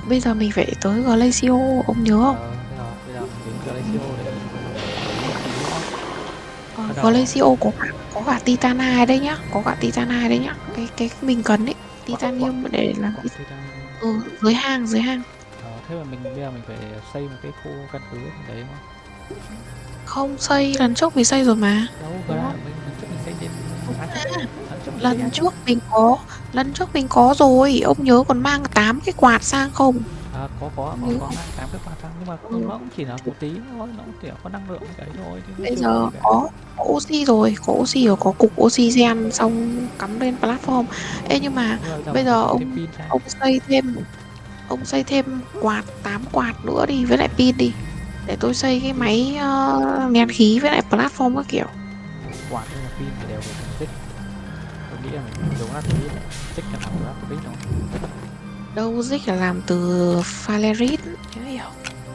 Bây giờ mình phải tới Glacio, ông nhớ không? Bây giờ mình đến Glacio để mình lấy khí nữa. Bắt đầu Glacio có cả Titan 2 đấy nhá, có cả Titan 2 đấy nhá. Cái mình cần ấy, quặng Titanium để làm quặng titan. dưới hang. Thế mà bây giờ mình phải xây một cái khu căn cứ đấy đúng không? Không xây, lần trước mình xây rồi mà, Đâu, đúng không? lần trước mình xây trên Đúng Á Châu. mà. Lần trước mình xây Á Lần Châu. trước mình có, lần trước mình có rồi, ông nhớ còn mang 8 cái quạt sang không? Có Ông nhớ không? mang 8 cái quạt thăng nhưng mà Ừ. nó cũng chỉ là một tí thôi, nó cũng chỉ có năng lượng đấy thôi chứ nó Bây chưa có giờ gì cả. có oxy rồi, có oxy rồi, có cục oxy gen xong cắm lên platform. Ê nhưng mà Nhưng mà bây giờ bây mình phải giờ tìm thêm ông pin sang. ông xây thêm quạt 8 quạt nữa đi với lại pin đi. Để tôi xây cái Pin, máy nén khí với lại platform các kiểu. quạt hay là pin thì đều phải cần tích. Tôi nghĩ là mình dùng lát tí tích là làm từ lát tí đúng không? Đâu dích là làm từ Falarit, nhớ hiểu.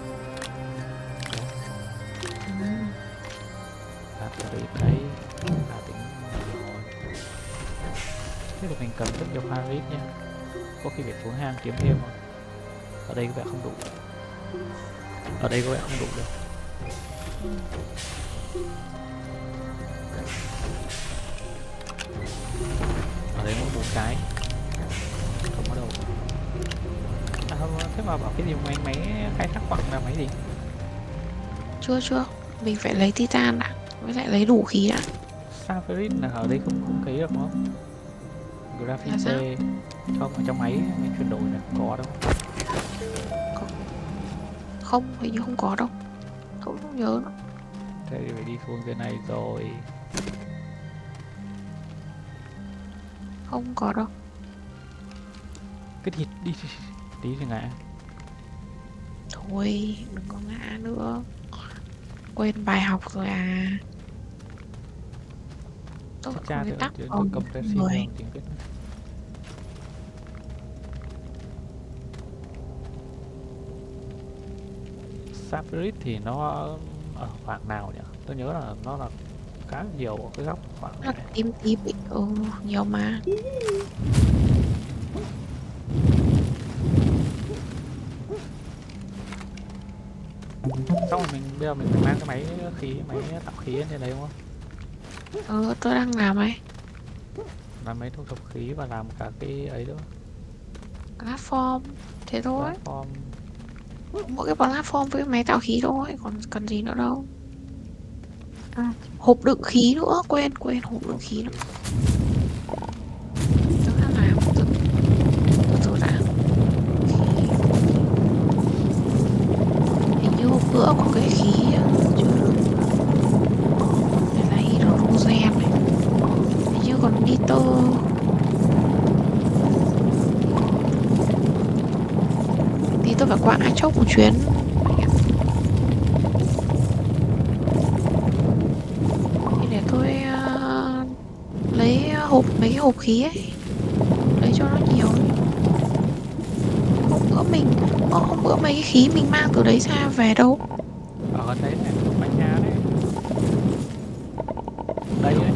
Ừ. Lát tí đấy là tính rồi. Thế thì mình cần rất nhiều Paris nha. Có khi phải xuống hang kiếm thêm rồi. Ở đây có vẻ không đủ. Ở đây có vẻ không đủ đâu. Ở đây có 4 cái, không có đâu. Thế mà bảo cái gì máy khai thác quặng là máy gì? Chưa, mình phải lấy titan đã, với lại lấy đủ khí đã. Safaris là ở đây không không thấy được đúng không? Là sao? Graphite không, ở trong máy mình chuyển đổi là không có đâu. Có. Không, hình như không có đâu. Tôi không nhớ nữa. Thế thì phải đi xuống dưới này rồi. Không có đâu. Cái thịt đi tí thì ngã. Thôi, đừng có ngã nữa. Quên bài học rồi à. Tôi Chết vẫn cha còn cái tắc tôi còn cầm Pepsi người. tiếng Việt. Safaris thì nó ở khoảng nào nhỉ? Tôi nhớ là nó là khá nhiều ở cái góc khoảng Là này. tím tím ý. Ừ, nhiều mà. Xong rồi bây giờ mình phải mang cái máy tạo khí lên trên đấy đúng không? Ừ, tôi đang làm ấy. Làm máy thu thập khí và làm cả cái ấy nữa. Platform. Thế thôi. Platform. Mỗi cái platform với máy tạo khí thôi. Còn cần gì nữa đâu. À, hộp đựng khí nữa. Quên hộp đựng Hộp khí nữa. khí. Tôi đang làm. Từ từ đã. Hình như hôm bữa có cái khí chưa được. Đây là hydrogen này. Hình như còn nitơ. Tí tôi phải qua Á Châu một chuyến. Thì để tôi lấy mấy cái hộp khí ấy, lấy cho nó nhiều. Hôm bữa hôm bữa mấy cái khí mình mang từ đấy ra về đâu. Ở gần đấy này, bánh nhà đấy. Đây đấy.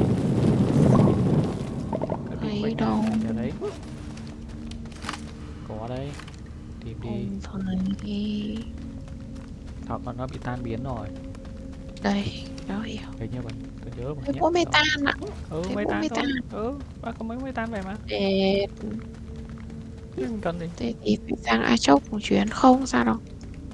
Cái pin Thấy bánh nhà đâu. ở đấy. Có đây. Tìm đi. Không thấy. Hoặc là nó bị tan biến rồi. Đây, đó hiểu. Hình như mình tôi nhớ mình Thấy nhét mỗi rồi. metan ạ. Thấy Mây mỗi tan metan. thôi. Bác có mấy mây tan về mà. Để Thế mình cần gì? thế thì phải sang Á Châu một chuyến, không sao đâu.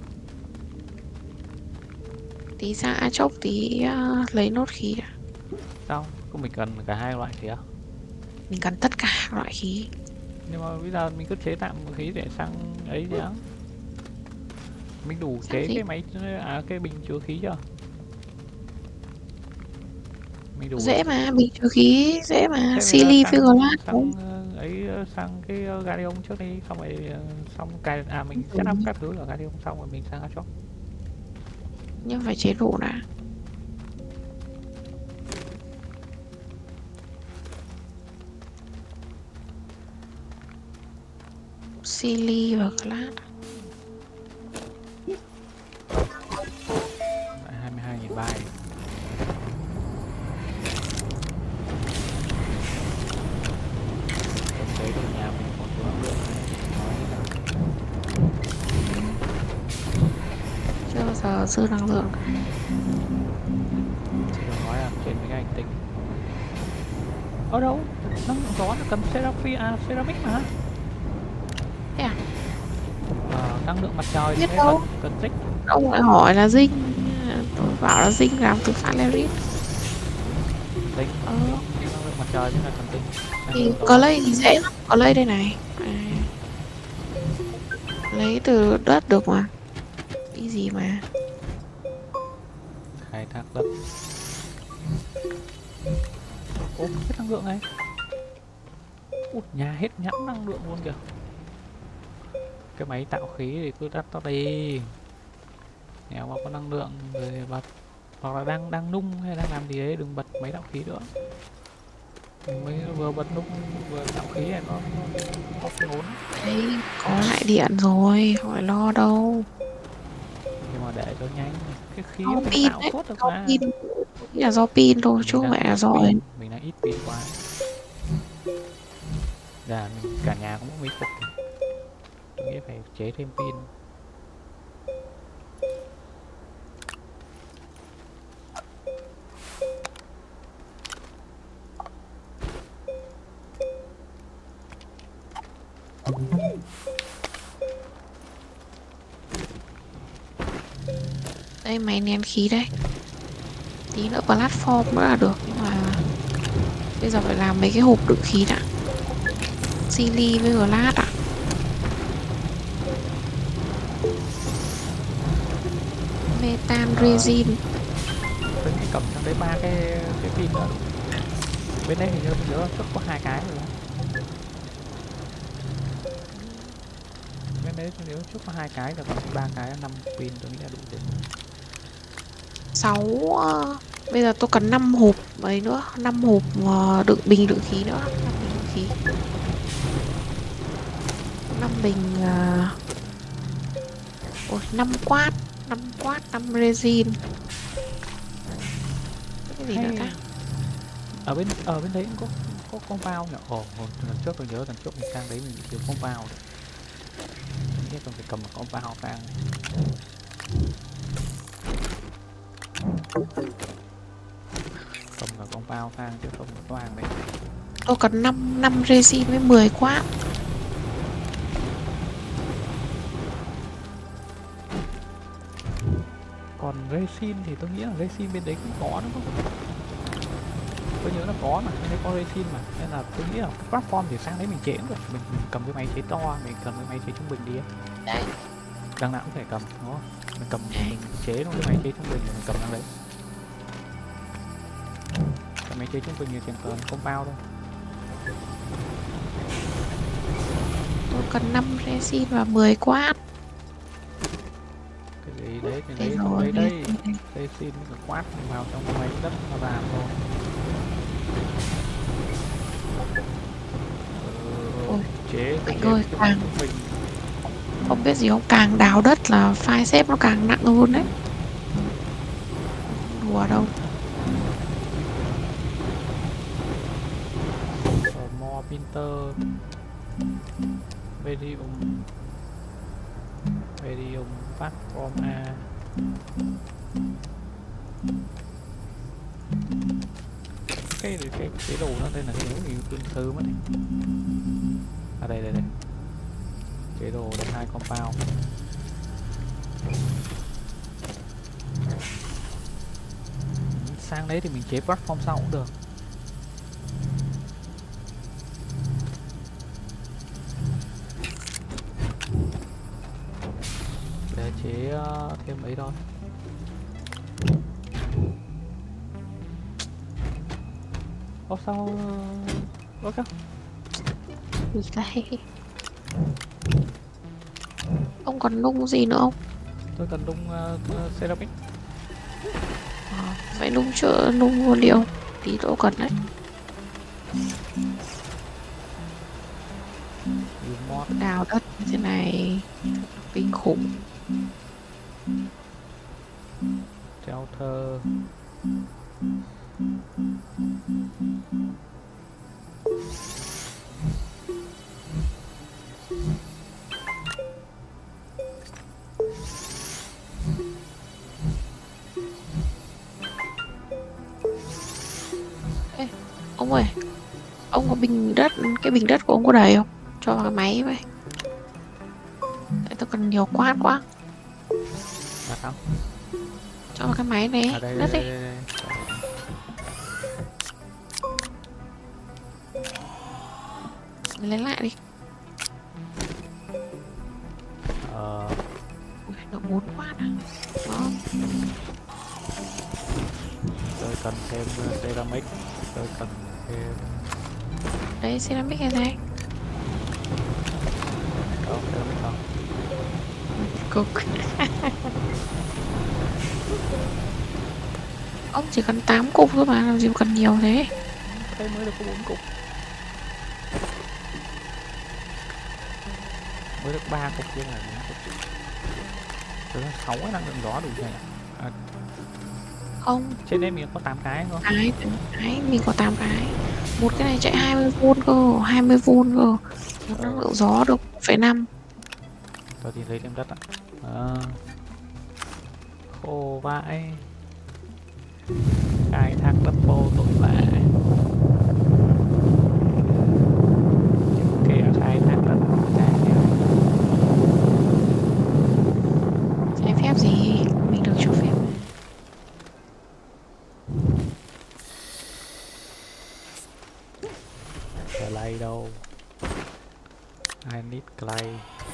Tí sang Á Châu tí lấy nốt khí đã. Sao? Không mình cần cả hai loại khí à? Mình cần tất cả loại khí. Nhưng mà bây giờ mình cứ chế tạm một khí để sang ấy chứ. Mình đủ Sang chế gì? cái bình chứa khí chưa? Mình đủ Dễ mà, bình chứa khí dễ mà, thế bây giờ Silly với Glass sang sang cái Garion trước đi xong rồi xong mình set up cũng các thứ ở Garion xong rồi mình sang Ashok. nhưng phải chế độ đã. Silly và Glass. 22.000 bài. Tôi thấy được nhà mình còn thiếu năng lượng này. Nói là giờ dư năng lượng. Thì đừng nói là trên mấy cái hành tinh. Ở đâu? Năng lượng gió là cần ceramic mà. Thế à? Năng lượng mặt trời thì Biết mới đâu. cần trích. Ông lại hỏi là dinh. Tôi bảo là dinh làm từ Falarit. Tinh, năng lượng mặt trời mới là cần tinh. Thì Clay thì dễ lắm. Clay đây này. Lấy từ đất được mà. Cái gì mà. Khai thác đất. Ủa, hết năng lượng này. Ủa, nhà hết nhẵn năng lượng luôn kìa. Cái máy tạo khí thì cứ đắt tao đi. Nếu mà có năng lượng rồi thì bật. Hoặc là đang nung hay đang làm gì đấy đừng bật máy tạo khí nữa. Mình mới vừa bật nung vừa tạo khí này nó ngốn. Đấy, có lại điện rồi, không phải lo đâu. Nhưng mà để cho nhanh. Cái khí Do mình pin tạo đấy, tốt được do mà. pin. Nghĩ là do pin thôi chứ Mình không đang phải là ít do pin, mình đang ít pin quá. Là mình cả nhà cũng có mấy cục. Tôi nghĩ phải chế thêm pin. đây máy nén khí đây. Tí nữa platform nữa là được, nhưng mà bây giờ phải làm mấy cái hộp đựng khí đã. Sili với glass à? Metan resin. Tôi nghĩ cầm trong đấy ba cái pin nữa. Bên đây hình như mình nhớ trước có 2 cái rồi. Bên đấy tôi nhớ trước có 2 cái rồi còn 3 cái 5 pin tôi nghĩ là đủ rồi. 6 bây giờ tôi cần 5 hộp ấy nữa, 5 hộp đựng bình đựng khí nữa, 5 bình đựng khí. 5 bình ôi 5 quát, 5 resin. Cái gì nữa ta? Ở bên đấy cũng có compound nhỉ. Lần trước tôi nhớ lần trước mình sang đấy mình bị thiếu compound. Mình nghĩ tôi phải cầm một compound sang. Cầm cả compound sang chứ không có toang đấy. Tôi cần 5 resin với 10 quát. Còn resin thì tôi nghĩ là resin bên đấy cũng có đúng không? Tôi nhớ là có mà, bên đấy có resin mà. Nên là tôi nghĩ là cái platform thì sang đấy mình chế cũng được. Mình cầm cái máy chế to, mình cầm cái máy chế trung bình đi. Đấy. Đằng nào cũng phải cầm, đúng không? Mình cầm mình chế nó cái máy chế trung bình rồi mình cầm đang đấy. Cái máy chế trung bình thì chỉ cần compound thôi. Tôi cần 5 resin và 10 quát. Cái gì đấy thì Đây lấy rồi, lấy đây. đây. Resin với quát vào trong cái máy đất nó làm thôi. Ôi, Chế anh ơi, càng mình không biết gì không, càng đào đất là file xếp nó càng nặng hơn đấy. Đùa đâu. more printer Medium platform A. Cái đồ nó tên là cái gì tương tư mất đi. À đây chế đồ đây 2 compound. Sang đấy thì mình chế platform sau cũng được. Để chế thêm ấy thôi. Ô sao ok. Gì đây? Ông còn nung gì nữa không? Tôi cần nung ceramic. Phải nung chữa nung nguyên liệu. Tí nữa cần đấy. Đào đất như thế này kinh khủng. Treo thơ. có bình đất, cái bình đất của ông có đầy không? Cho vào cái máy vậy. Tại tôi cần nhiều quá quá. Là sao? Cho vào cái máy này, À đây, đất đây, đi. đây, đây. Lấy lại đi. Ui, nó bốn quá nè. Đó. Tôi cần thêm ceramic. Tôi cần thêm... Đấy, ceramic hay thế? Không, ceramic không. Cực. Ông chỉ cần 8 cục thôi mà, làm gì mà cần nhiều thế. Đây mới được có 4 cục. Mới được 3 cục chứ là 4 cục. Tôi là 6 năng lượng gió đủ này. À, Không, trên đây mình có 8 cái không? cái mình có 8 cái. Một cái này chạy 20V cơ, 20V cơ. Một năng lượng gió được 1,5. Tôi thì lấy thêm đất ạ. Khô vãi. Khai thác đất vô tội vạ. Kìa khai thác đất Trái phép gì? Mình được cho phép. clay đâu. I need clay.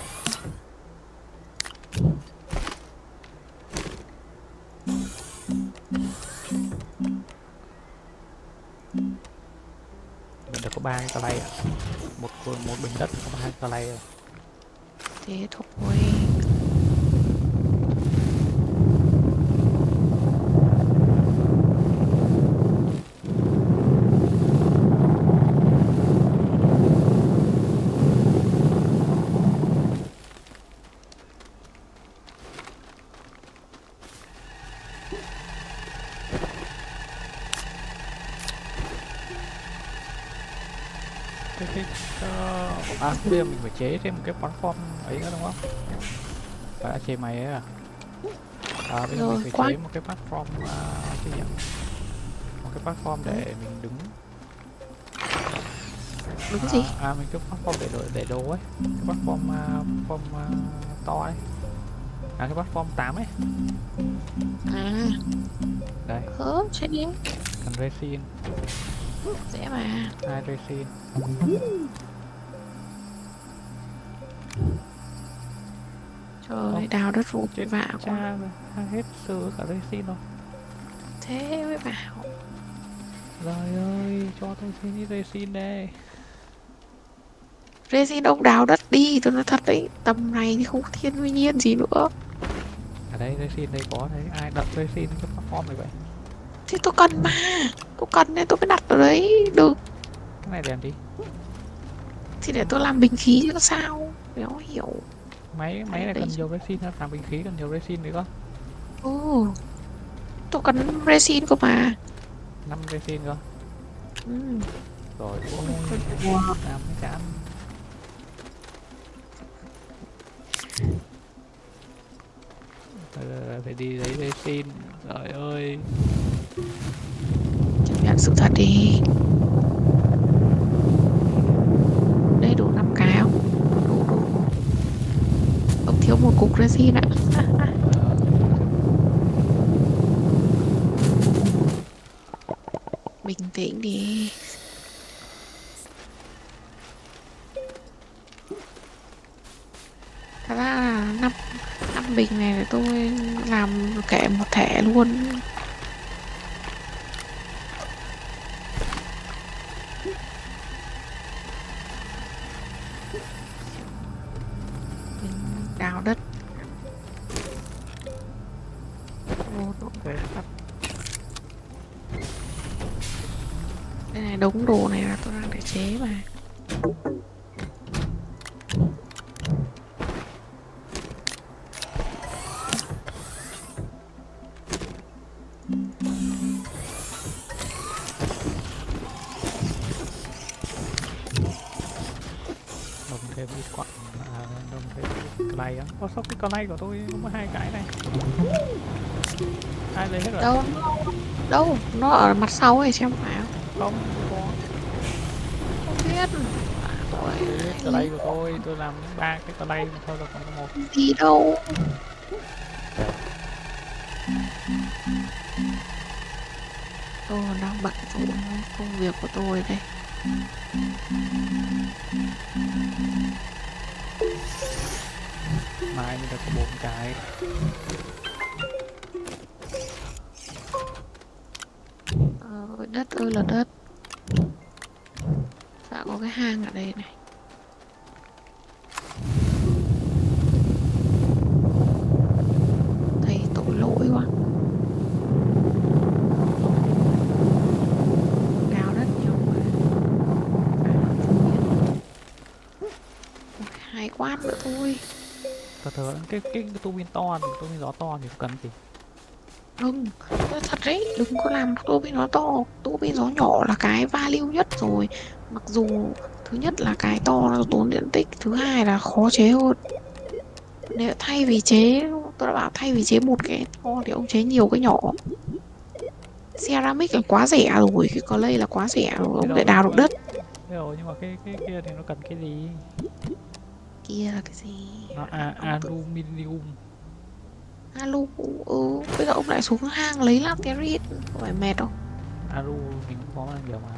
Mình được có 3 cái clay ạ. Một bình đất có 3 cái clay rồi. Thế thôi. Bây giờ mình phải chế thêm một cái platform ấy nữa đúng không? Phải đã chế máy ấy à? Bây giờ mình phải chế một cái platform gì nhỉ? Một cái platform để mình đứng. Đúng gì? Mình cái platform để đồ ấy. Cái platform to ấy. Cái platform 8 ấy. Đây. Chạy đi. Cần resin. Dễ mà. 2 resin. Trời, đào đất vụn Chết vạ cha quá. rồi, hết sơ cả resin rồi. Thế mới bảo. Trời ơi, cho tôi xin ít resin đây. Resin ông đào đất đi, tôi nói thật đấy. Tầm này thì không có thiên nhiên gì nữa. Ở đây resin đây có đấy, ai đặt resin cái platform này vậy? Thì tôi cần mà. Tôi cần nên tôi mới đặt ở đấy. Được. Cái này làm đi. Thì để tôi làm bình khí chứ sao. Đéo hiểu. Máy này cần nhiều resin hơn, làm bình khí cần nhiều resin nữa cơ. Tôi cần resin cơ mà. 5 resin cơ. Rồi, làm cái chán. Phải đi lấy resin. Trời ơi. Chấp nhận sự thật đi. Đây đủ 5 cái không? Đủ. Ông thiếu một cục resin ạ. Bình tĩnh đi. Thật ra là 5 bình này để tôi làm kệ một thẻ luôn. Đào đất. Đây này, đống đồ này là tôi đang để chế mà. Đồng thêm ít quặng, đồng thêm ít clay á. Sao cái clay của tôi có 2 cái này? Ai lấy hết rồi? Đâu, nó ở mặt sau ấy xem phải không? Không có. nhất. Tôi Cái đây của tôi làm 3 cái cái đây mà thôi là còn có một. gì đâu. Tôi còn đang bận rộn công việc của tôi đây. Mai mình đã có 4 cái. Đất ơi là đất. Dạ có cái hang ở đây này. Thầy tội lỗi quá. Đào đất nhiều quá. Hai quát nữa thôi. Thật cái tua bin to thì tua bin gió to thì cần gì. Đừng, thật đấy, đừng có làm tua bin nó to. Tua bin nó nhỏ là cái value nhất rồi. Mặc dù thứ nhất là cái to nó tốn điện tích, thứ hai là khó chế hơn. Nếu thay vì chế, tôi đã bảo thay vì chế một cái to thì ông chế nhiều cái nhỏ. Ceramic là quá rẻ rồi, cái clay là quá rẻ rồi, ông lại đào được đất. Thế rồi nhưng mà cái kia thì nó cần cái gì? Kia là cái gì? Nó aluminium. Alu, bây giờ ông lại xuống hang lấy laterit, có phải mệt không? Alu mình cũng có nhiều mà.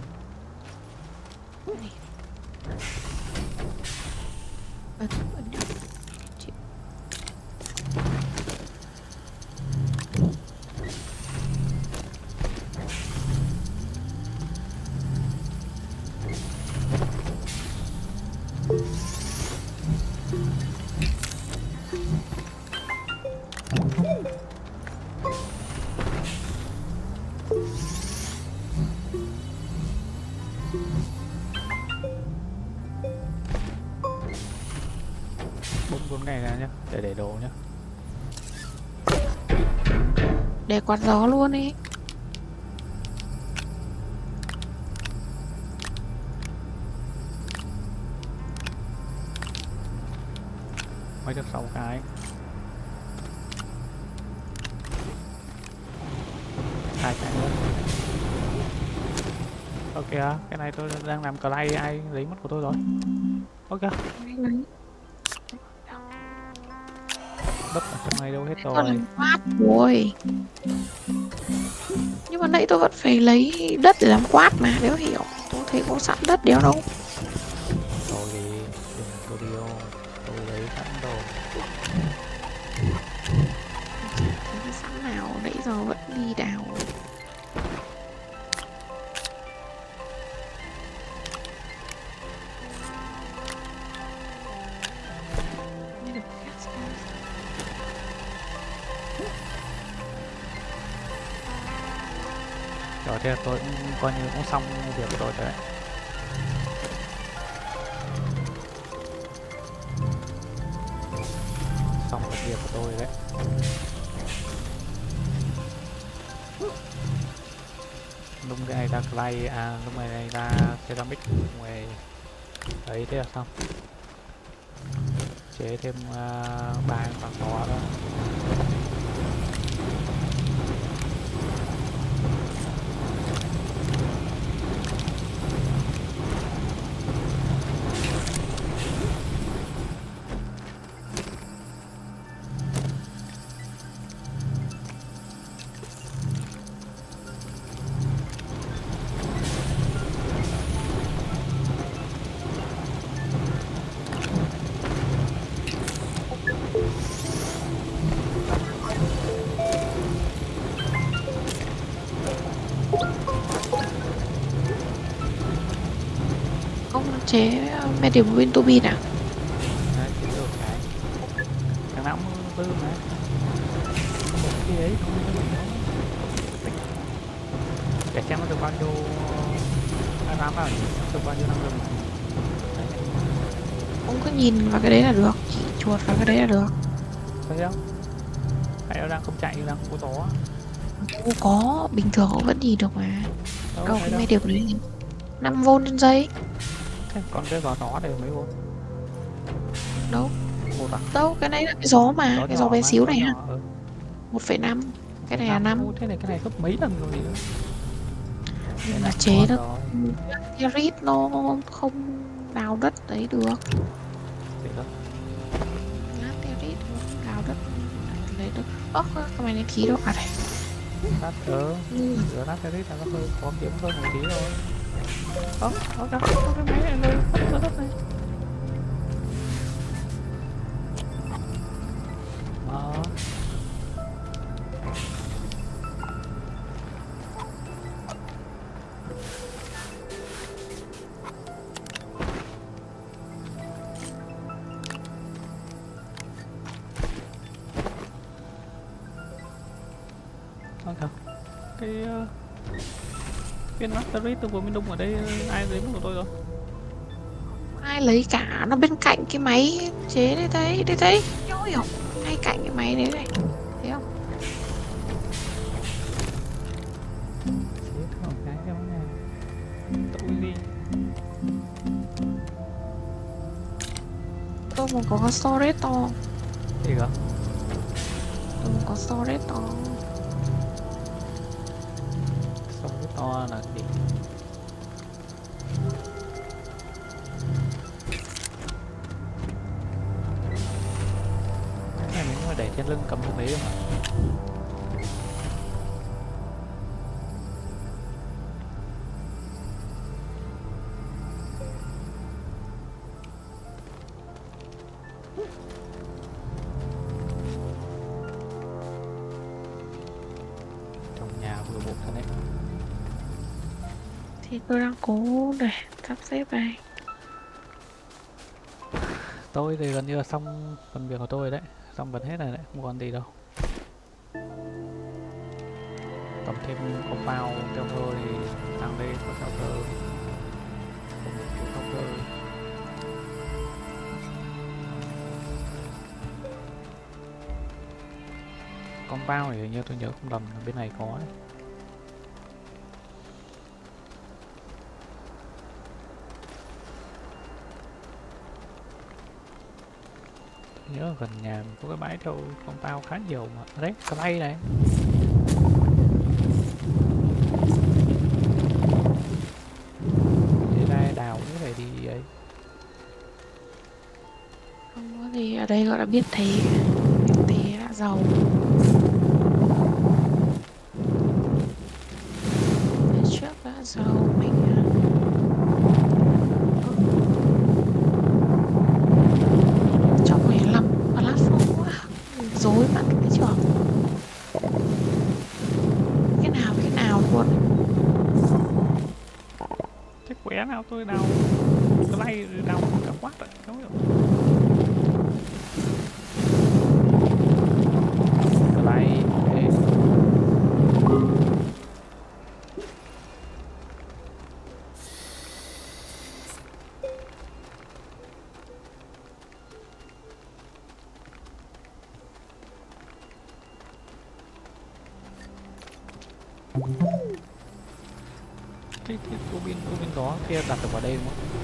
Bốn ngày ra nhá, để đồ nhá. Để quạt gió luôn đi. Mới được 6 cái. Hai cái nữa. Ok, cái này tôi đang làm clay, ai lấy mất của tôi rồi. Ok. Đất ở trong này đâu hết Tôi rồi. làm quát rồi. Nhưng mà nãy tôi vẫn phải lấy đất để làm quát mà, đéo hiểu. Tôi thấy có sẵn đất đéo đâu. Rồi thì đừng tôi đi ô, tôi lấy sẵn rồi. Cái sẵn nào nãy giờ vẫn đi đào. Rồi thế là tôi cũng coi như cũng xong việc của tôi rồi đấy. Xong việc của tôi rồi đấy. Lúc cái này ra clay, lúc này ra ceramic, ngoài ấy thế là xong. Chế thêm 3 khoảng to đó. Ông chế medium win turbine à? Đấy, chế được cái. Thằng nào cũng tư mà. Một cái ấy không biết nó. Để xem nó được bao nhiêu RAM vào, được bao nhiêu năng lượng. Ông cứ nhìn vào cái đấy là được, chỉ chuột vào cái đấy là được. Thấy không? Hay nó đang không chạy, đang không có gió. Không có, bình thường ông vẫn nhìn được mà. Đâu cái Đâu. medium đấy 5V trên giây. Thế còn cái gió nó này mấy vốn? Đâu? Một à? Đâu, cái đấy là cái gió mà, cái gió bé xíu này ha. 1,5. Cái này là 5. Thế này cái này gấp mấy lần rồi nữa. Nhưng mà chế nó Yaris nó không đào đất đấy được. Để đó. Laterit đào đất lấy được. Ơ cái mày này khí đâu à đây. Lát giữa lát cái là nó hơi khó kiếm hơn một tí thôi. Cái máy này nơi phân đất này. Đó. Không. Cái Mastery tôi vừa mới đung ở đây ai lấy mất của tôi rồi? Ai lấy cả, nó bên cạnh cái máy chế đấy thấy nhói không? Ngay cạnh cái máy đấy này, thấy không? Chết không cái món này. Tôi đi. Tôi muốn có storage to. Gì cơ? Tôi muốn có storage to. Xong cái to là gì? Cái này mình có để trên lưng cầm cái đấy không ạ? Trong nhà vừa bộ thân đấy. Thì tôi đang cố để sắp xếp này. Tôi thì gần như là xong phần việc của tôi rồi đấy, xong gần hết rồi đấy, không còn gì đâu. Cầm thêm compound theo cơ thì sang đây có theo cơ, không được thiếu theo cơ. Compound thì hình như tôi nhớ không lầm là bên này có đấy. Tôi nhớ gần nhà mình có cái bãi theo compound khá nhiều mà. Đấy, clay này. Đi ra đào cũng phải đi ấy. Không có gì ở đây gọi là biết thế đã giàu. Biết trước đã giàu mình. Trong này làm platform quá, dối mặt cái trường. Cái nào luôn. Chắc quẻ nào tôi đào clay đào cả quát rồi, đúng không? Clay thế. Cái tua bin đó kia đặt được vào đây đúng không?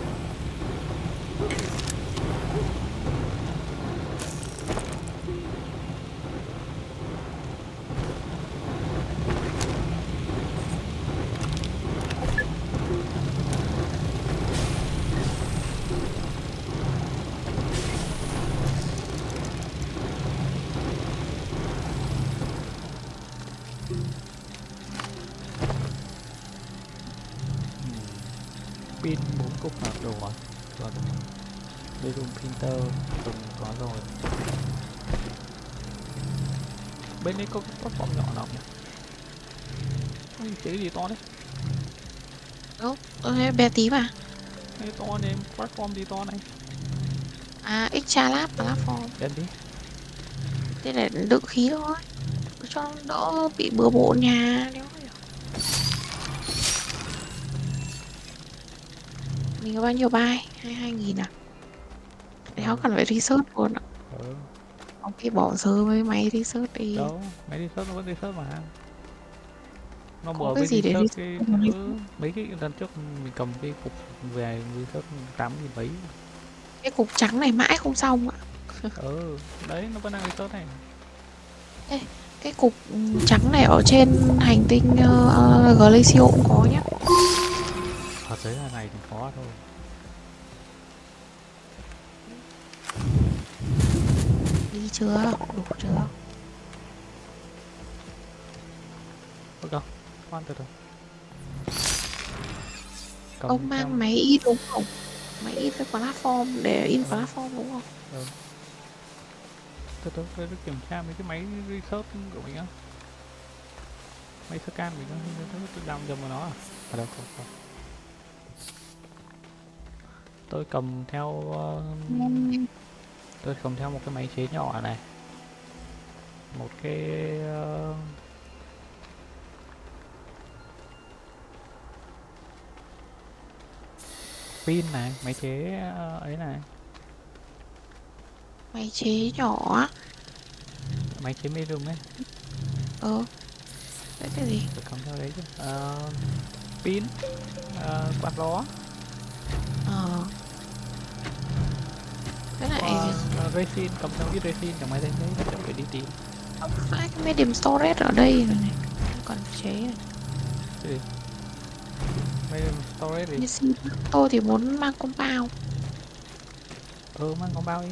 Pin 4 cục là đủ rồi. Còn đây dùng printer dùng có rồi. Bên đây có cái platform nhỏ nào nhỉ? Ôi, cái gì to đấy? Đâu, tôi thấy bé tí mà. Cái to này, platform gì to này? À, extra lab platform. Đem đi. Thế để đựng khí thôi, cho đỡ bị bừa bộn nhà. Mình có bao nhiêu bài? 22.000 à? Để họ cần phải research luôn ạ. Ông kia bỏ sơ với máy research đi. Đâu, máy research nó vẫn research mà. Nó Có mở cái với gì để research cái research mấy cái lần trước mình cầm cái cục về research 8.000 mấy. Cái cục trắng này mãi không xong ạ. Đấy nó vẫn đang research này. Ê, cái cục trắng này ở trên hành tinh Glacio cũng có nhá. Thật đấy là này thì khó thôi. chưa? Đủ chưa? Ok, khoan từ từ. Cầm Ông theo. mang máy in đúng không? Máy in cái platform để in Ừ. platform đúng không? Ừ. Tôi kiểm tra mấy cái máy research của mình á, máy scan mình á, tôi đào nhầm vào nó à? À đâu, không. Tôi cầm theo tôi cầm theo một cái máy chế nhỏ này, một cái pin này, máy chế ấy này, Máy chế nhỏ á. máy chế medium ấy. Ờ, đấy cái gì? Tôi cầm theo đấy chứ. Pin, quạt gió, Ờ, cái này resin, cầm theo ít resin chẳng may đấy nó chẳng phải đi tìm. phải cái medium storage ở đây rồi này. Không cần phải chế này. Cái gì? Medium storage gì? Như xin tôi thì muốn mang compound. Mang con bao đi.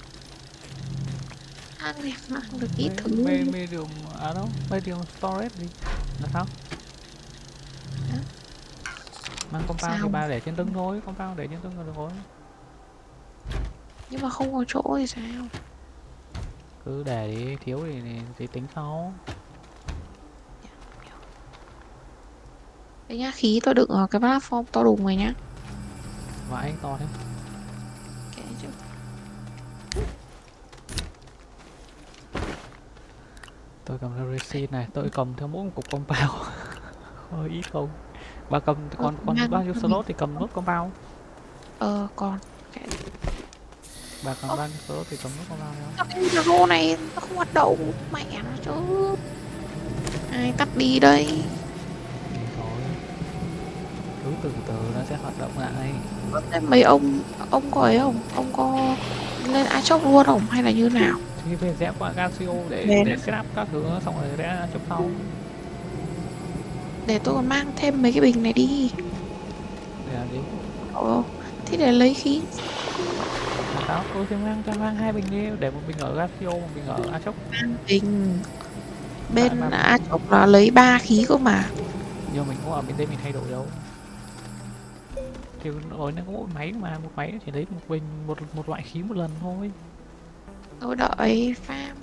Mang thì mang được ít thứ. Medium, đâu, medium storage gì? Là sao? Đó. Mang compound thì Sao? ba để trên lưng thôi, compound để trên lưng là được rồi. Nhưng mà không có chỗ thì sao? Cứ để đi, thiếu thì tính sau. Đấy nhá, khí tôi đựng ở cái platform to đùng rồi nhá. Vãi to thế. Kệ chứ. Tôi cầm theo resin này, tôi cầm theo mỗi một cục compound. Hơi ít không? Bà cầm còn Mang bao nhiêu cho mình. slot thì cầm nốt compound. Còn kệ. Bà cầm bao nhiêu slot thì cầm nốt compound thôi. Sao cái micro này nó không hoạt động? Mẹ nó chứ. Ai tắt đi đây? Thôi, cứ từ từ nó sẽ hoạt động lại. Thế mấy ông có ấy không? Ông có lên iChop luôn không? Hay là như nào? Thì về rẽ qua Casio Để để setup các thứ xong rồi rẽ chụp sau. để tôi còn mang thêm mấy cái bình này đi. Để làm gì? Thế để lấy khí. Là tao tôi sẽ mang hai bình đi, để một bình ở Casio, một bình ở Achoc. Bình Tại bên mà iChop là lấy 3 khí cơ mà. nhưng mình cũng ở bên đây mình thay đổi đâu. Thì rồi nó có một máy mà, một máy chỉ lấy một bình một loại khí một lần thôi. Tôi đợi farm.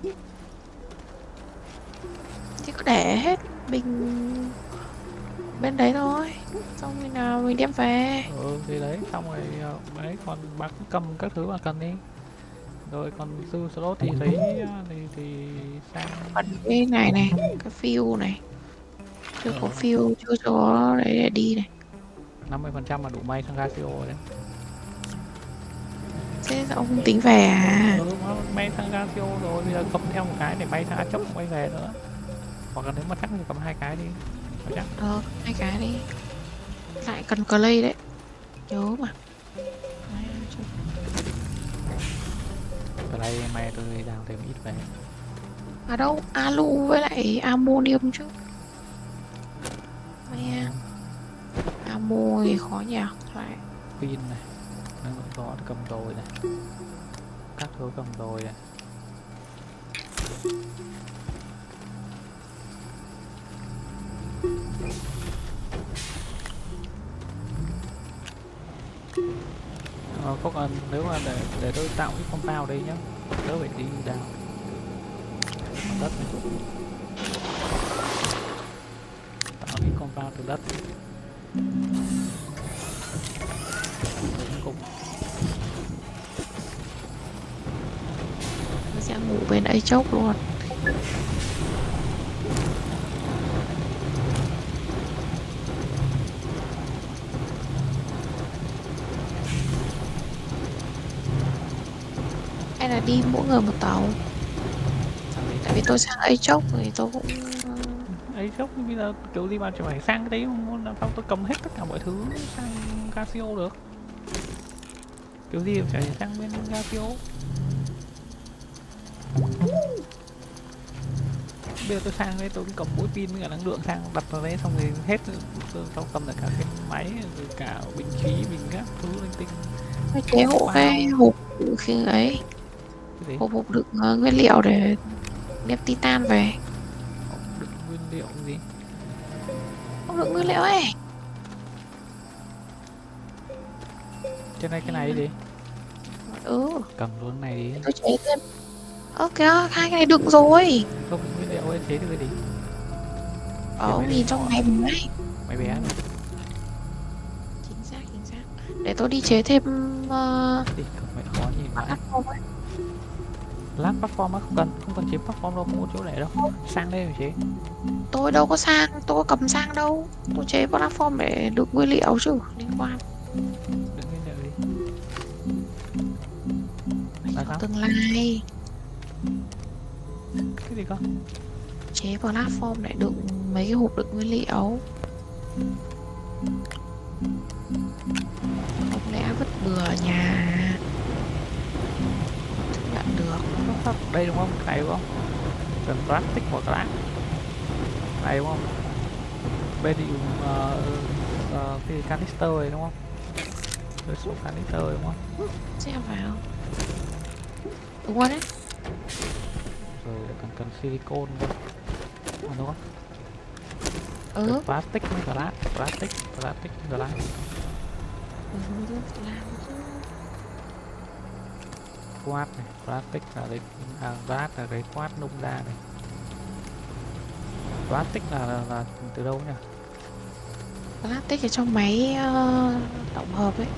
Thì cứ để hết bình bên đấy thôi. Xong rồi nào mình đem về. Thì đấy, xong rồi đấy, còn bà cứ cầm các thứ bà cần đi. Rồi còn dư slot thì lấy thì sang Còn cái này này, cái fuel này. Chưa có fuel, chưa có đấy để đi này. 50% mà đủ may sang Casio rồi đấy. Thế sao ông không tính về à? May sang Casio rồi, bây giờ cầm theo một cái để bay sang Achoc quay về nữa. Hoặc là nếu mà chắc thì cầm hai cái đi. Chắc. Hai cái đi. Lại cần clay đấy. Nhớ mà. Ở đây may tôi đào thêm ít về. À đâu, alu với lại ammonium chứ. Mẹ. Amo thì khó nhỉ. Phải. Pin này, năng lượng gió thì cầm rồi này, các thứ cầm rồi này. Có cần nếu mà để tôi tạo cái compound đây nhá, đỡ phải đi đào mặt đất này, tạo cái compound từ đất cùng. Tôi sẽ ngủ bên ấy chốc luôn. Hay là đi mỗi người một tàu. Tại vì tôi sang ấy chốc thì tôi cũng Ấy chốc bây giờ kiểu gì mà chỉ phải sang cái đấy, không làm sao tôi cầm hết tất cả mọi thứ sang Casio được, kiểu gì cũng phải sang bên Casio. Bây giờ tôi sang đây tôi cũng cầm mỗi pin với cả năng lượng sang đặt vào đấy, xong rồi hết, xong cầm được cả cái máy rồi cả bình khí bình các thứ linh tinh. phải chế hộ cái hộp khi ấy. Cái gì? hộp đựng nguyên liệu để đem titan về. Hộp đựng nguyên liệu gì? Hộp đựng nguyên liệu ấy. Trên đây cái này đi. Ừ, Cầm luôn này đi. tôi chế thêm. Ơ kìa, hai cái này đựng rồi. Không, nguyên liệu ấy chế được cái gì? Ông nhìn trong này mình đấy. Máy bé này. Chính xác, chính xác. Để tôi đi chế thêm Đi, không phải khó nhìn vãi. platform ấy. Lát platform á, không cần chế platform đâu, không có chỗ để đâu. Sang đây mà chế. Tôi đâu có sang, tôi có cầm sang đâu. Tôi chế platform để đựng nguyên liệu chứ, liên quan. Đựng nguyên liệu đi. Là Có sao? tương lai. Cái gì cơ? Chế platform để đựng mấy cái hộp đựng nguyên liệu. Không lẽ vứt bừa nhà. Chấp nhận được. Đây đúng không? Cái này đúng không? Cần plastic hoặc lá. Này đúng không? Bên thì dùng cái canister này đúng không? Rồi số canister đúng không? Xem vào. Đúng rồi đấy. Rồi cần silicon nữa. Đúng không? Ừ. Plastic với glass, plastic glass. Làm chứ. Quad này, plastic là cái glass là cái quad nung ra này. Plastic là từ đâu nhỉ? Plastic ở trong máy tổng hợp ấy.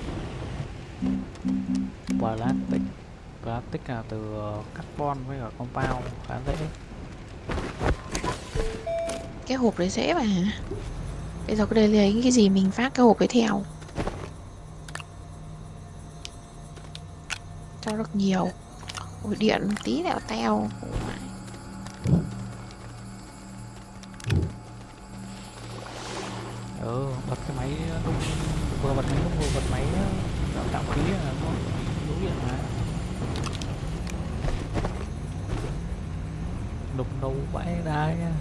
Plastic là từ carbon với cả compound, khá dễ. Cái hộp đấy dễ mà. Bây giờ cái đây lấy cái gì mình phát cái hộp ấy theo. Cho được nhiều. Ôi điện tí nào teo. Bật cái máy nung, vừa bật máy nung vừa bật máy tạo khí là nó đủ điện mà. Nung nấu vãi đai nha.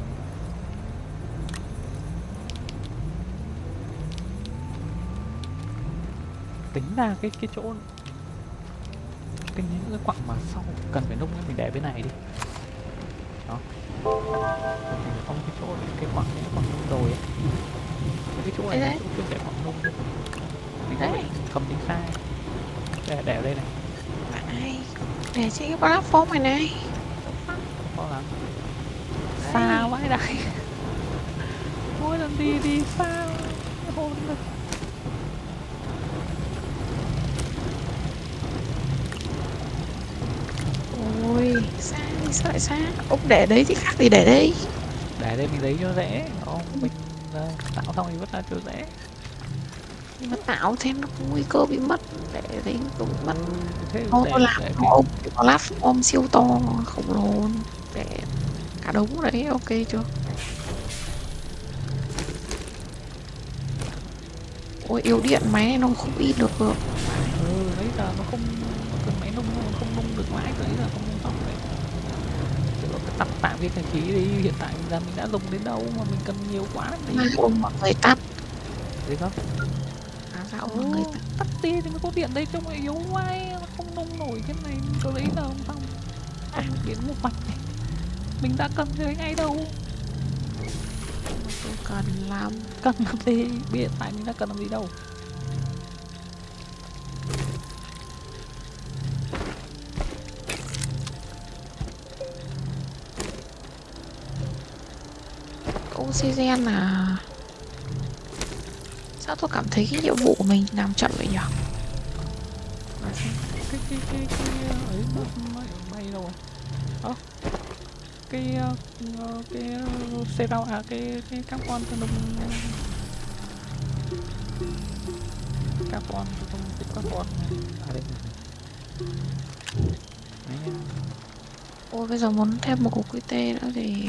Tính ra cái chỗ những cái quặng mà sau cần phải nung ấy, mình để bên này đi đó. Không cái chỗ cái quặng nung rồi ấy. Cái chỗ này là chỗ chuyên để quặng nung mình đấy cầm đi xa để ở đây này. Này, để trên cái platform này này. Có lắm xa vãi đại. Mỗi lần đi xa hôn được. Ôi, xa đi sao lại xa. Ông để đấy thì khác gì để đây. Để đây mình lấy cho dễ. Không, mình tạo xong thì vứt ra cho dễ. Nhưng mà tạo thêm nó có nguy cơ bị mất. Để đấy cũng bị mất. Thôi Tôi làm ông platform siêu to khổng lồ luôn. Để cả đống đấy ok chưa? Ôi yếu điện máy này nó không in được. Đấy giờ nó không cần máy nung, nó không nung được mãi, đấy là không nung xong đấy. Chứ tắt tạm cái khí đi, hiện tại mình đã dùng đến đâu mà mình cần nhiều quá đi. Ông mọi người tắt. Đấy không? Sao ông mọi người tắt đi thì mới có điện đây, trông lại yếu vai, nó không nung nổi cái này, có lấy là không xong. Biến một mạch này. Mình đã cần thế ngay đâu. tôi cần làm gì, hiện tại mình đã cần làm gì đâu. oxygen là sao tôi cảm thấy cái nhiệm vụ của mình làm chậm vậy nhỉ? Ấy bay đâu rồi? Cái xe rau cái carbon cho nung carbon cho cái carbon này. Đây này. Ôi bây giờ muốn thêm một cục quy tê nữa thì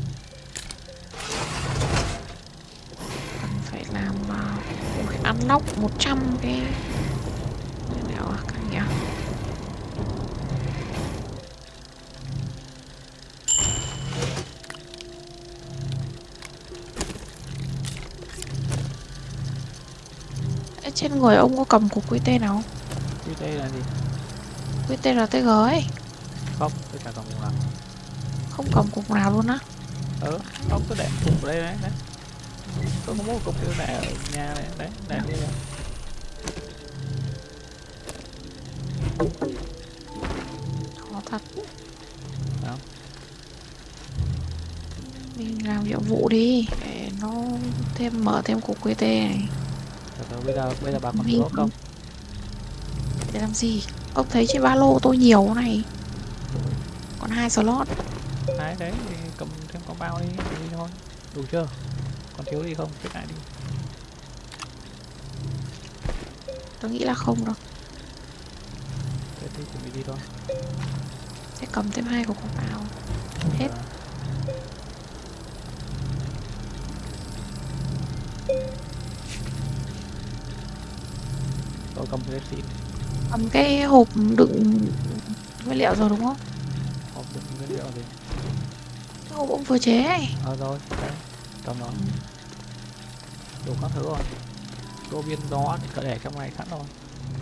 cần phải làm unlock 100 cái nào cái nhỉ? Trên người ông có cầm cục quy tê nào? Quy tê là gì? QTRTG ấy. Không, tôi chả cầm cục nào. Không cầm cục nào luôn á. Không, tôi để cục ở đây đấy, đấy. Tôi có một cục để ở nhà này, đấy, để đây này. Khó thật. Đó. Mình làm nhiệm vụ đi để nó mở thêm cục QT này. Bây giờ bà còn Mình slot không? để làm gì? Ông thấy trên ba lô tôi nhiều này. Còn 2 slot. Đấy, đấy, thì cầm thêm con bao đi thôi. Đủ chưa? Còn thiếu gì không? Check lại đi. Tôi nghĩ là không đâu. Thế thì chuẩn bị đi thôi. Sẽ cầm thêm 2 cục bao. Hết. Tôi cầm cái xịt. Cầm cái hộp đựng nguyên liệu rồi đúng không? Hộp đựng nguyên liệu gì? Cái hộp ông vừa chế ấy. Rồi, đấy, cầm nó. Đủ các thứ rồi. Tô viên đó thì có để trong này sẵn rồi.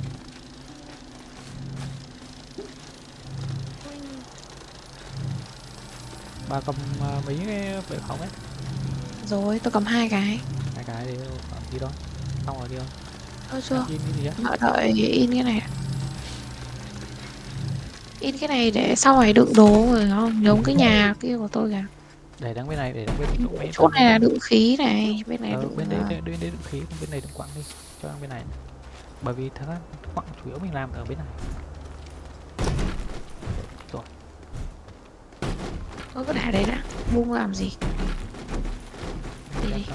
Bà cầm mấy cái bể phóng ấy. Rồi tôi cầm 2 cái. 2 cái thì đi đó. Xong rồi đi không? Chưa. In cái gì á? Đợi in cái này. In cái này để sau này đựng đồ rồi không? Giống cái nhà kia của tôi kìa. Để đằng bên này, để đằng bên chỗ máy Chỗ này là đựng khí này, bên này đựng bên đấy đựng khí, còn bên này đựng quặng đi. Cho bên này. Bởi vì thật ra quặng chủ yếu mình làm ở bên này. Rồi. tôi cứ để đấy đã. Vung làm gì? Đi đi.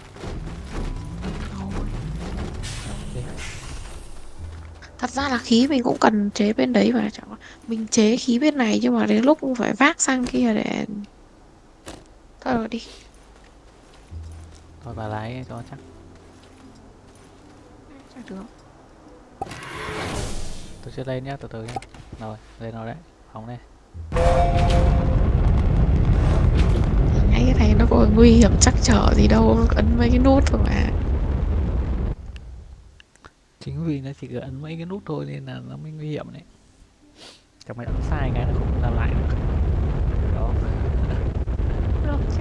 Thật ra là khí mình cũng cần chế bên đấy mà chẳng mình chế khí bên này nhưng mà đến lúc cũng phải vác sang kia để thôi rồi đi. Thôi bà lái cho chắc. Chắc được. Tôi sẽ lên nhá, từ từ nhá. Rồi, lên rồi đấy. Phóng đây. Cái này nó có nguy hiểm chắc trở gì đâu, ấn mấy cái nút thôi mà. Chính vì nó chỉ ấn mấy cái nút thôi nên là nó mới nguy hiểm đấy. Chẳng may ấn sai cái là không làm lại được. Đó. Được chứ.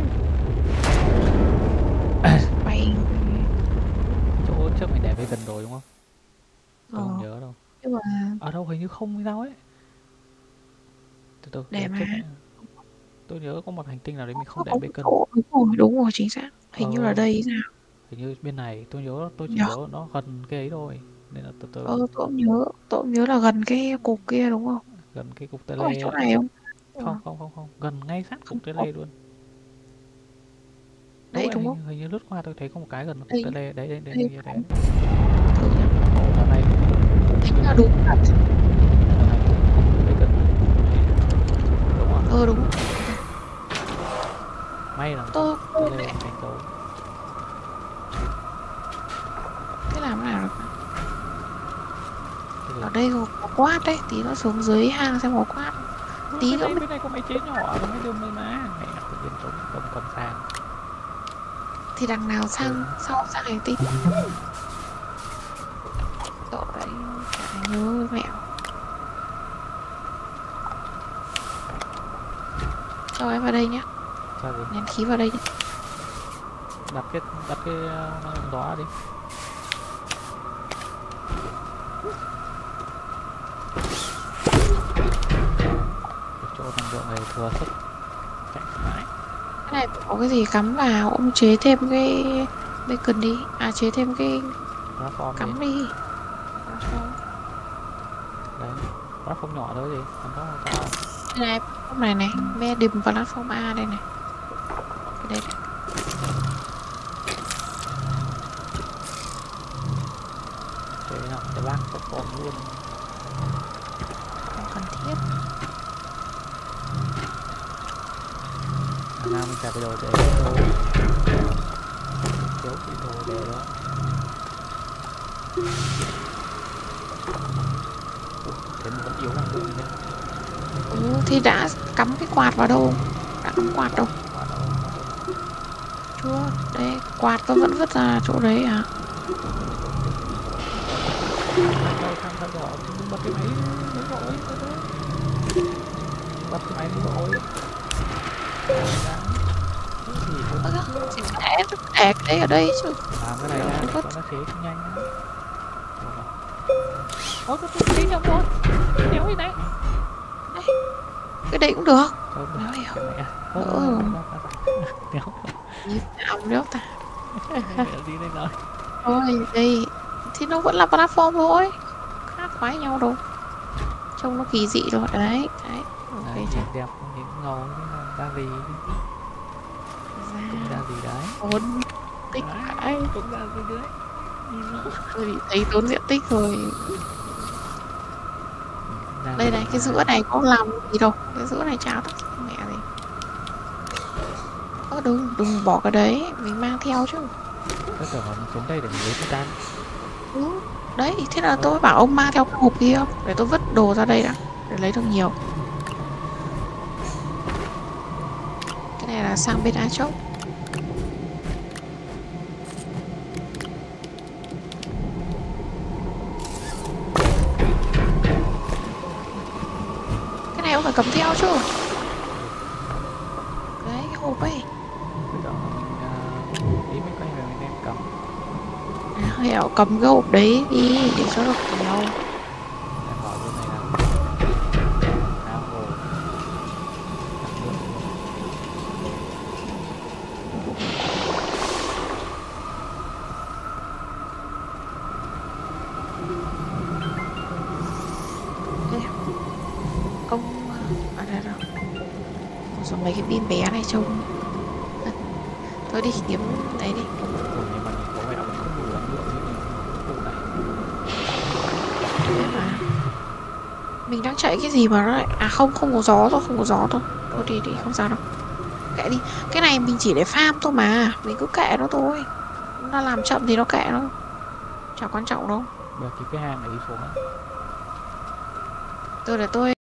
Bay. Chỗ trước mình để về gần rồi đúng không? Tôi không nhớ đâu. Nhưng mà ở đâu hình như không hay sao ấy. Từ để mà tôi nhớ có một hành tinh nào đấy mình không để bacon. Đúng rồi chính xác. Hình như là đây sao? Hình như bên này tôi chỉ nhớ nó gần cái ấy thôi nên là từ từ. Tôi cũng nhớ là gần cái cục kia đúng không? Gần cái cục Có phải tele. chỗ này không? Không, gần ngay sát cục tele luôn. Đây đúng không? Hình như lướt qua tôi thấy có một cái gần cục tele đấy. Thử nhá. Ở đây Tính là đúng thật. Đúng rồi. Đúng. May là tôi lên thành cầu. Thế làm nào được? Ở đây có quát đấy, tí nó xuống dưới hang xem có quát. Tí nữa bên này có mấy chế nhỏ có mấy đường này mà. Mẹ tự nhiên trống cầm sang. thì đằng nào sang sau sang hành tinh. Tội đấy, chả nhớ mẹo. Cho em vào đây nhá. Ném khí vào đây nhá. Đặt cái đó đi. Cho năng lượng này thừa sức chạy mãi. Cái này có cái gì cắm vào, ông chế thêm cái bacon đi. À chế thêm cái cắm đi. Đấy, platform nhỏ thôi gì, còn có cao. Đây này, hôm này này, medium platform A đây này. Cái đây này. Thế nào, cái bác platform luôn. Không cần thiết. Nào mình xài cái đồ để đồ. Thiếu cái đồ để đó. Thế mà vẫn yếu năng lượng nhá. Thì đã cắm cái quạt vào đâu? Đã cắm quạt đâu? Chưa, đây quạt tôi vẫn vứt ra chỗ đấy à? Đâu thằng thằng đỏ bật cái máy mới vội bật cái máy mới vội thì Ơ kìa, thì để cái đấy ở đây chứ. làm cái này ra Không để có cho nó chế cho nhanh á. Ôi tôi thấy nhầm rồi, đéo gì này. cái đấy cũng được. Không được, Đéo hiểu. cái này à. Ừ. Đéo Nhìn nào đéo ta. đi đây rồi. Thôi đây thì nó vẫn là platform thôi, khác khoái nhau đâu, trông nó kỳ dị rồi đấy. Đấy ok Đấy, chưa? nhìn đẹp nhìn ngầu thế là ra gì cũng ra Ra gì đấy. tốn tích ai Cũng ra gì đấy. Nhìn nó tôi bị thấy tốn diện tích rồi. ra Đây gì này, cái đấy. giữa này có làm gì đâu, cái giữa này cháo tắc mẹ gì. Đừng đừng bỏ cái đấy, mình mang theo chứ. Tôi tưởng là nó xuống đây để mình lấy titan. Ừ. Đấy thế là tôi bảo ông mang theo cái hộp kia để tôi vứt đồ ra đây đã, để lấy được nhiều. Cái này là sang bên Á Châu. Cái này ông phải cầm theo chứ. Đấy cái hộp ấy. Tôi tưởng là mình ý mình quay về mình đem cầm. Hẻo cầm cái hộp đấy đi để cho được nhiều. Em bỏ vô này là ao hồ năng lượng. Đây, ông ở đây rồi. Rồi mấy cái pin bé này trông thôi đi kiếm đấy đi. Ủa nhưng mà có vẻ vẫn không đủ năng lượng như mình vụ này. Thế mà mình đang chạy cái gì mà nó lại không không có gió thôi, không có gió thôi. Thôi đi đi không sao đâu, kệ đi. Cái này mình chỉ để farm thôi mà, mình cứ kệ nó thôi, nó làm chậm thì nó kệ nó, chả quan trọng đâu. Bây giờ cái hang này đi xuống á. Tôi để tôi